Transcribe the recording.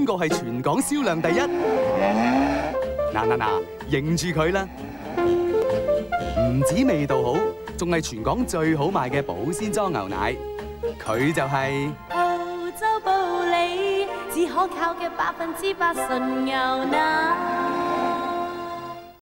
邊個係全港銷量第一？嗱，認住佢啦！唔止味道好，仲係全港最好賣嘅保鮮裝牛奶。佢就係澳洲寶利，只可靠嘅100%純牛奶。